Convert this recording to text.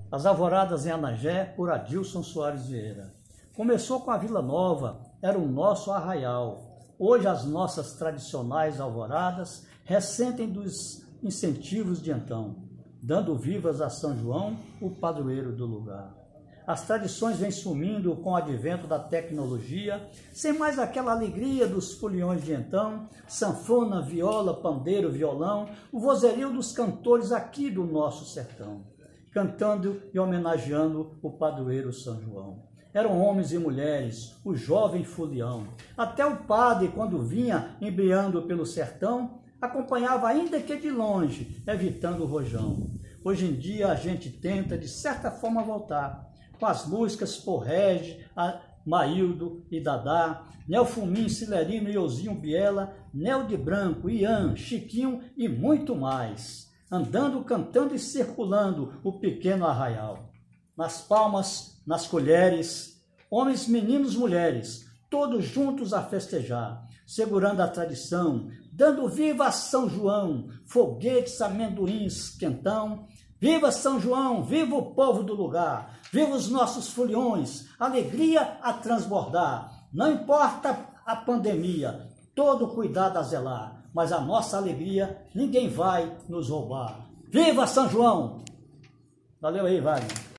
As Alvoradas em Anagé, por Adilson Soares Vieira. Começou com a Vila Nova, era o nosso arraial. Hoje as nossas tradicionais alvoradas ressentem dos incentivos de então, dando vivas a São João, o padroeiro do lugar. As tradições vêm sumindo com o advento da tecnologia, sem mais aquela alegria dos foliões de então, sanfona, viola, pandeiro, violão, o vozerio dos cantores aqui do nosso sertão, cantando e homenageando o padroeiro São João. Eram homens e mulheres, o jovem folião. Até o padre, quando vinha embriando pelo sertão, acompanhava ainda que de longe, evitando o rojão. Hoje em dia a gente tenta, de certa forma, voltar com as músicas Porrege, Maildo e Dadá, Nelfumim, Cilerino, Iozinho, Biela, Nel de Branco, Ian, Chiquinho e muito mais, andando, cantando e circulando o pequeno arraial. Nas palmas, nas colheres, homens, meninos, mulheres, todos juntos a festejar, segurando a tradição, dando viva a São João, foguetes, amendoins, quentão. Viva São João, viva o povo do lugar, viva os nossos foliões, alegria a transbordar. Não importa a pandemia, todo cuidado a zelar, mas a nossa alegria ninguém vai nos roubar. Viva São João! Valeu aí, Wagner.